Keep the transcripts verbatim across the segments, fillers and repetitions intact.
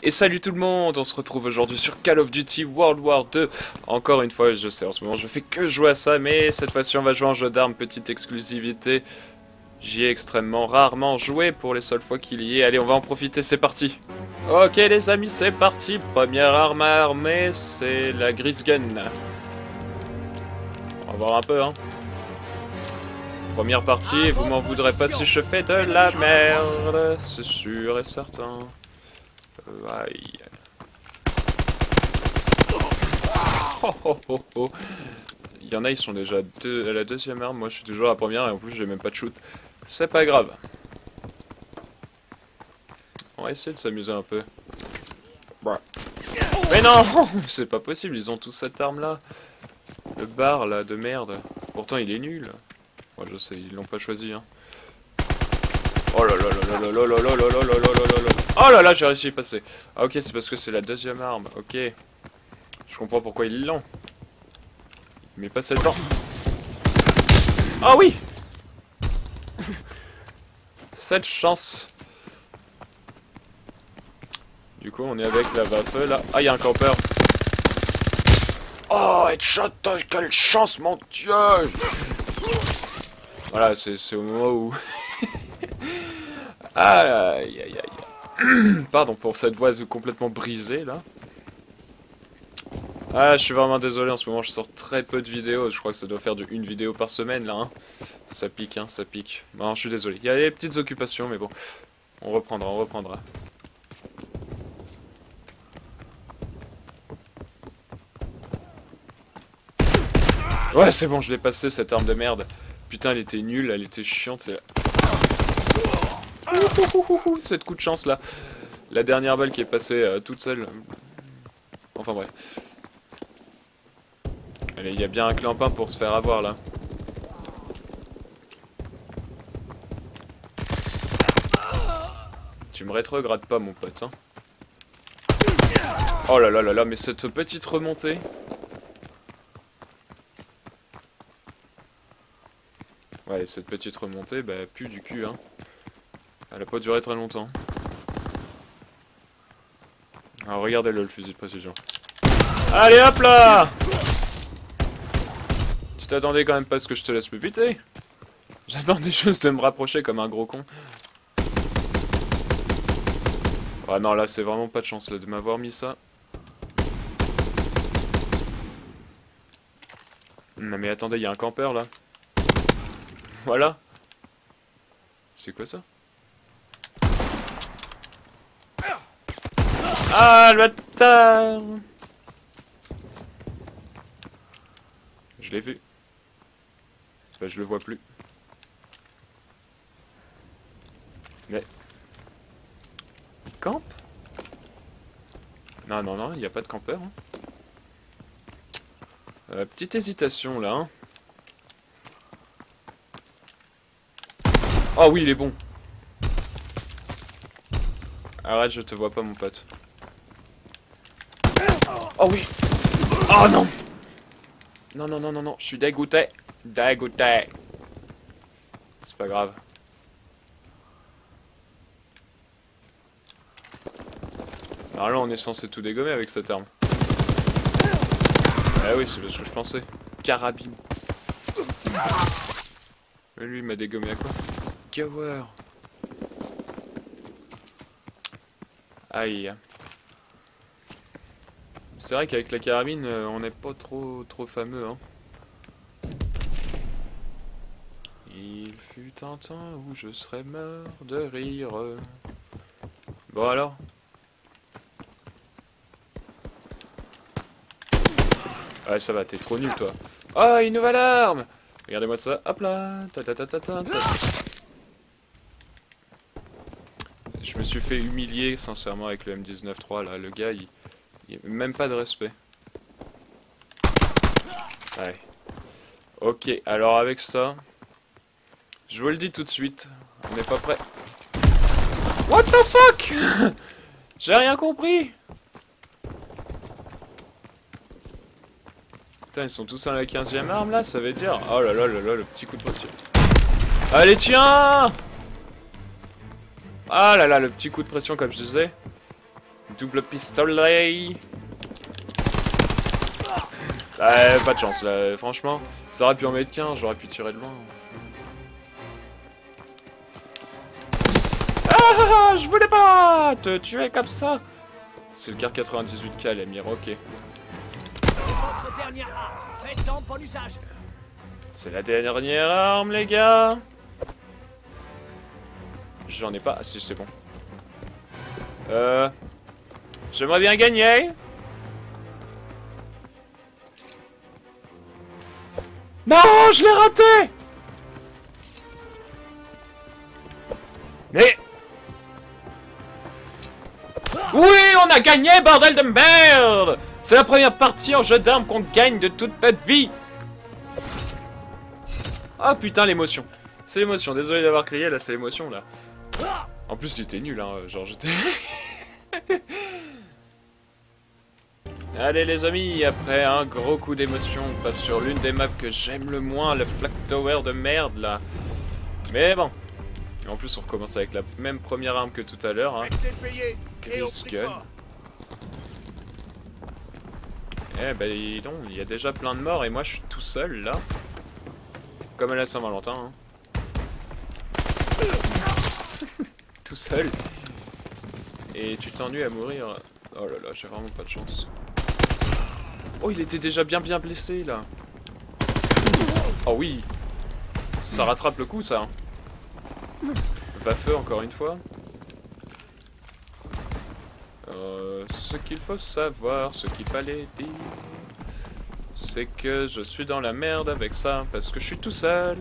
Et salut tout le monde, on se retrouve aujourd'hui sur Call of Duty World War deux. Encore une fois, je sais, en ce moment je fais que jouer à ça, mais cette fois-ci on va jouer en jeu d'armes, petite exclusivité. J'y ai extrêmement rarement joué pour les seules fois qu'il y est. Allez, on va en profiter, c'est parti. Ok les amis, c'est parti. Première arme armée, c'est la Gris Gun. On va voir un peu, hein. Première partie, vous m'en voudrez pas si je fais de la merde, c'est sûr et certain. Euh, aïe. Oh, oh, oh, oh. Il y en a, ils sont déjà deux, à la deuxième arme, moi je suis toujours à la première et en plus j'ai même pas de shoot. C'est pas grave. On va essayer de s'amuser un peu. Bah. Mais non, c'est pas possible, ils ont tous cette arme là. Le bar là de merde. Pourtant il est nul. Moi je sais, ils l'ont pas choisi hein. Oh là là là là là là là là là là là là là là. Oh là là, j'ai réussi à y passer. Ah ok, c'est parce que c'est la deuxième arme. Ok. Je comprends pourquoi ils l'ont. Mais pas cette dedans. Ah oui. Cette chance. Du coup, on est avec la Waffe là. Ah, il y a un campeur. Oh, headshot, quelle chance, mon dieu. Voilà, c'est au moment où... Aïe, aïe, aïe. Pardon pour cette voix complètement brisée, là. Ah, je suis vraiment désolé, en ce moment, je sors très peu de vidéos. Je crois que ça doit faire de une vidéo par semaine, là. Hein. Ça pique, hein, ça pique. Bon, je suis désolé. Il y a des petites occupations, mais bon. On reprendra, on reprendra. Ouais, c'est bon, je l'ai passé, cette arme de merde. Putain, elle était nulle, elle était chiante, c'est... Cette coup de chance là. La dernière balle qui est passée euh, toute seule. Enfin bref. Allez, il y a bien un clampin pour se faire avoir là. Tu me rétrogrades pas mon pote hein. Oh là là là là, mais cette petite remontée. Ouais, cette petite remontée, bah pue du cul hein. Elle a pas duré très longtemps. Alors regardez-le, le fusil de précision. Allez hop là! Tu t'attendais quand même pas à ce que je te laisse me buter? J'attendais juste de me rapprocher comme un gros con. Ah non, là c'est vraiment pas de chance là, de m'avoir mis ça. Non mais attendez, il y a un campeur là. Voilà. C'est quoi ça? Ah, le bâtard! Je l'ai vu. Bah, je le vois plus. Mais... Il campe? Non, non, non, il n'y a pas de campeur. Hein. Euh, petite hésitation, là. Hein. Oh oui, il est bon. Arrête, je te vois pas, mon pote. Oh oui. Oh non. Non, non, non, non, non, je suis dégoûté. Dégoûté. C'est pas grave. Alors là, on est censé tout dégommer avec cette arme. Ah oui, c'est ce que je pensais. Carabine. Mais lui, il m'a dégommé à quoi? Cower. Aïe. C'est vrai qu'avec la carabine, euh, on n'est pas trop trop fameux. Hein. Il fut un temps où je serais mort de rire. Bon alors. Ouais, ça va, t'es trop nul toi. Oh, une nouvelle arme! Regardez-moi ça, hop là. Ta ta ta ta ta ta. Je me suis fait humilier sincèrement avec le M dix-neuf trois là. Le gars, il... il n'y a même pas de respect. Ouais. Ok, alors avec ça, je vous le dis tout de suite, on n'est pas prêt. What the fuck? J'ai rien compris. Putain, ils sont tous à la quinzième arme là, ça veut dire... Oh là là là là, le petit coup de pression. Allez, tiens! Ah là là, le petit coup de pression comme je disais. double pistolet. Euh, pas de chance là, franchement. Ça aurait pu en mettre qu'un, j'aurais pu tirer de loin. Ah, je voulais pas te tuer comme ça. C'est le car quatre-vingt-dix-huit K, l'émir, ok. C'est la dernière arme, les gars. J'en ai pas. Ah si, c'est bon. Euh... J'aimerais bien gagner. Non, je l'ai raté. Mais... Oui, on a gagné, bordel de merde. C'est la première partie en jeu d'armes qu'on gagne de toute notre vie. Ah putain, l'émotion. C'est l'émotion, désolé d'avoir crié, là, c'est l'émotion, là. En plus, j'étais nul, hein, genre j'étais... Allez les amis, après un gros coup d'émotion, on passe sur l'une des maps que j'aime le moins, le Flak Tower de merde, là. Mais bon. En plus, on recommence avec la même première arme que tout à l'heure, hein. Gris Gun. Eh ben non, il y a déjà plein de morts et moi je suis tout seul, là. Comme à la Saint-Valentin, hein. Tout seul. Et tu t'ennuies à mourir. Oh là là, j'ai vraiment pas de chance. Oh, il était déjà bien bien blessé, là. Oh oui. Ça rattrape le coup, ça. Va feu, encore une fois. Euh, ce qu'il faut savoir, ce qu'il fallait dire, c'est que je suis dans la merde avec ça, parce que je suis tout seul.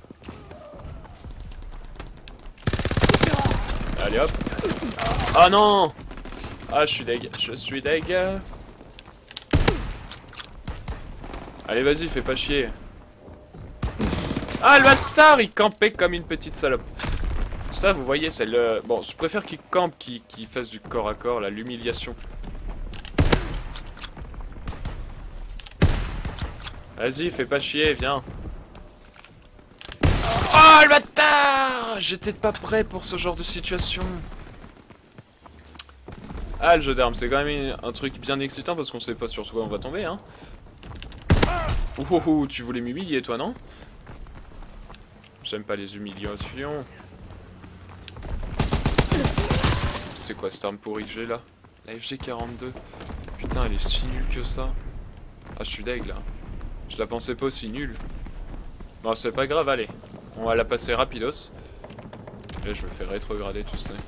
Allez hop. Ah non. Ah, je suis deg, je suis deg. Allez, vas-y, fais pas chier. Ah, le bâtard, il campait comme une petite salope. Ça, vous voyez, c'est le... Bon, je préfère qu'il campe qu'il qu'il fasse du corps à corps, là, l'humiliation. Vas-y, fais pas chier, viens. Oh, le bâtard! J'étais pas prêt pour ce genre de situation. Ah, le jeu d'armes, c'est quand même un truc bien excitant parce qu'on sait pas sur quoi on va tomber, hein. Ouh, ouh, ouh, tu voulais m'humilier, toi, non? J'aime pas les humiliations. C'est quoi cette arme pourrie que j'ai là? La F G quarante-deux. Putain, elle est si nulle que ça. Ah, je suis deg là. Je la pensais pas aussi nulle. Bon, c'est pas grave, allez. On va la passer rapidos. Là, je me fais rétrograder, tu sais.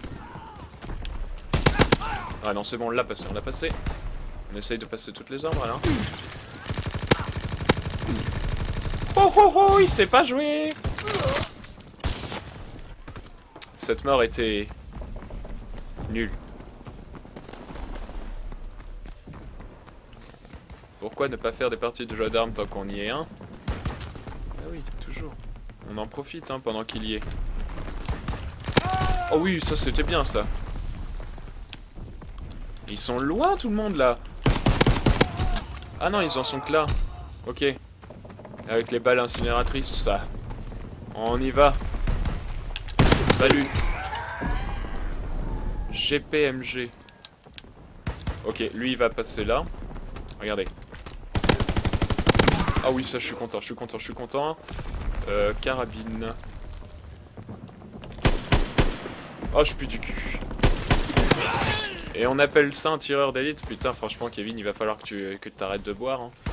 Ah non, c'est bon, on l'a passé, on l'a passé. On essaye de passer toutes les armes, là. Oh oh oh, il sait pas jouer. Cette mort était... nulle. Pourquoi ne pas faire des parties de jeu d'armes tant qu'on y est, hein? Ah oui, toujours. On en profite, hein, pendant qu'il y est. Oh oui, ça c'était bien, ça. Ils sont loin, tout le monde, là. Ah non, ils en sont que là. Ok. Avec les balles incinératrices, ça. On y va. Salut. G P M G. Ok, lui il va passer là. Regardez. Ah oui, ça je suis content, je suis content, je suis content. Euh, carabine. Oh, je pue du cul. Et on appelle ça un tireur d'élite. Putain, franchement, Kevin, il va falloir que tu que t'arrêtes de boire. Hein.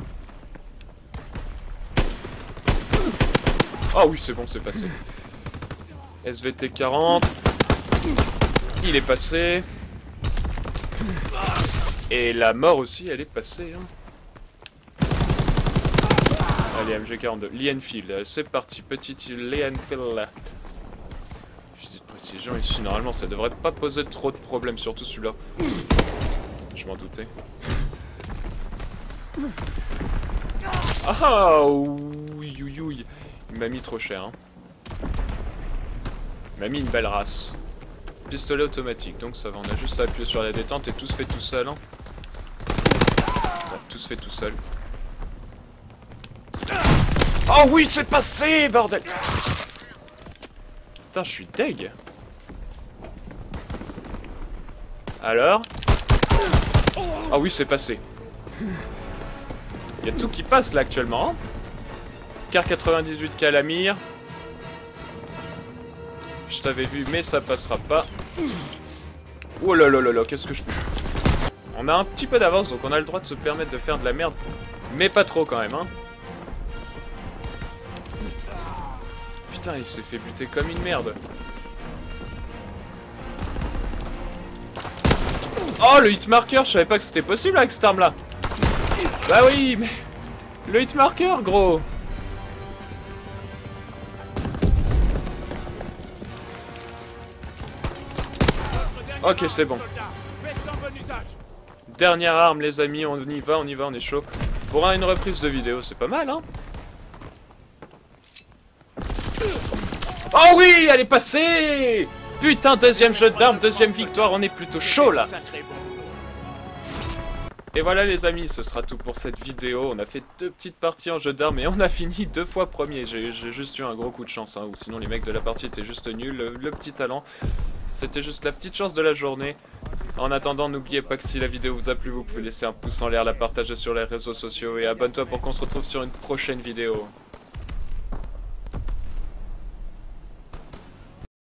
Oh oui, c'est bon, c'est passé. S V T quarante. Il est passé. Et la mort aussi, elle est passée. Hein. Allez, M G quarante-deux. Lienfield, c'est parti. Petite Lienfield. Fusil de précision ici, normalement, ça devrait pas poser trop de problèmes, surtout celui-là. Je m'en doutais. Ah, oui, oui, oui. Il m'a mis trop cher. Hein. Il m'a mis une belle race. Pistolet automatique, donc ça va, on a juste à appuyer sur la détente et tout se fait tout seul. Hein. Bon, tout se fait tout seul. Oh oui, c'est passé, bordel! Putain, je suis deg. Alors? Ah oui, c'est passé. Il y a tout qui passe là actuellement. Car quatre-vingt-dix-huit K à la mire. Je t'avais vu, mais ça passera pas. Oh là là là là, qu'est-ce que je fais? On a un petit peu d'avance, donc on a le droit de se permettre de faire de la merde. Mais pas trop quand même, hein. Putain, il s'est fait buter comme une merde. Oh, le hitmarker, je savais pas que c'était possible avec cette arme-là. Bah oui, mais... Le hitmarker, gros. Ok, c'est bon. Dernière arme, les amis, on y va, on y va, on est chaud. Pour une reprise de vidéo, c'est pas mal, hein. Oh oui, elle est passée. Putain, deuxième jeu d'armes, deuxième victoire, on est plutôt chaud, là. Et voilà les amis, ce sera tout pour cette vidéo. On a fait deux petites parties en jeu d'armes et on a fini deux fois premier. J'ai juste eu un gros coup de chance, hein, ou sinon les mecs de la partie étaient juste nuls. Le, le petit talent, c'était juste la petite chance de la journée. En attendant, n'oubliez pas que si la vidéo vous a plu, vous pouvez laisser un pouce en l'air, la partager sur les réseaux sociaux et abonne-toi pour qu'on se retrouve sur une prochaine vidéo.